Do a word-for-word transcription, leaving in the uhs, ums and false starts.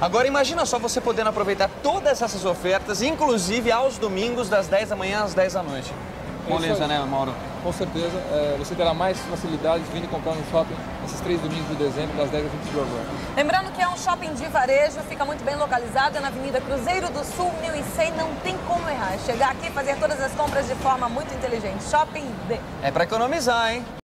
Agora imagina só você podendo aproveitar todas essas ofertas, inclusive aos domingos, das dez da manhã às dez da noite. Moleza, né, Mauro? Com certeza. É, você terá mais facilidades vindo comprar no shopping nesses três domingos de dezembro, das dez às vinte e duas horas. Lembrando que é um shopping de varejo, fica muito bem localizado, é na Avenida Cruzeiro do Sul, mil e cem, não tem como errar. É chegar aqui e fazer todas as compras de forma muito inteligente. Shopping D. É pra economizar, hein?